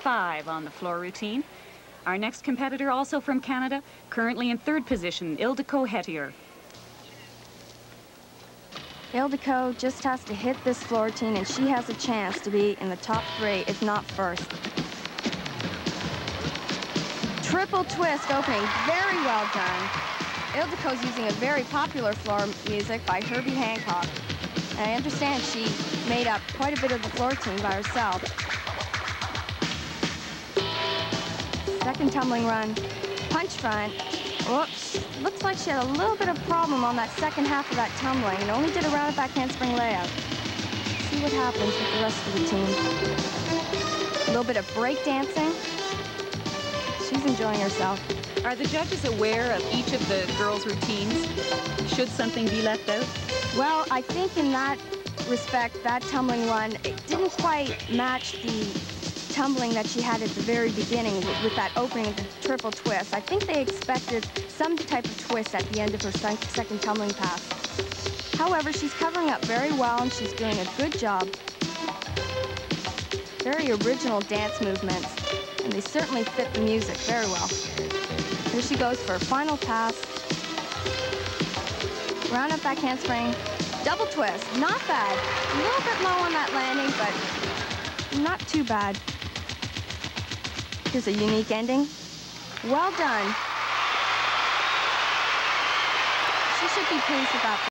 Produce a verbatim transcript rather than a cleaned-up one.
five on the floor routine. Our next competitor, also from Canada, currently in third position, Ildiko Hettier. Ildiko just has to hit this floor routine, and she has a chance to be in the top three, if not first. Triple twist opening, very well done. Ildiko's using a very popular floor music by Herbie Hancock. And I understand she made up quite a bit of the floor routine by herself. Second tumbling run, punch front. Whoops, looks like she had a little bit of problem on that second half of that tumbling and only did a rounded back handspring layout. Let's see what happens with the rest of the team. A little bit of break dancing. She's enjoying herself. Are the judges aware of each of the girls' routines? Should something be left out? Well, I think in that respect, that tumbling run, it didn't quite match the tumbling that she had at the very beginning with, with that opening of the triple twist. I think they expected some type of twist at the end of her second tumbling pass. However, she's covering up very well and she's doing a good job. Very original dance movements, and they certainly fit the music very well. Here she goes for a final pass. Round up back handspring, double twist, not bad. A little bit low on that landing, but not too bad. Here's a unique ending. Well done. She should be pleased with that.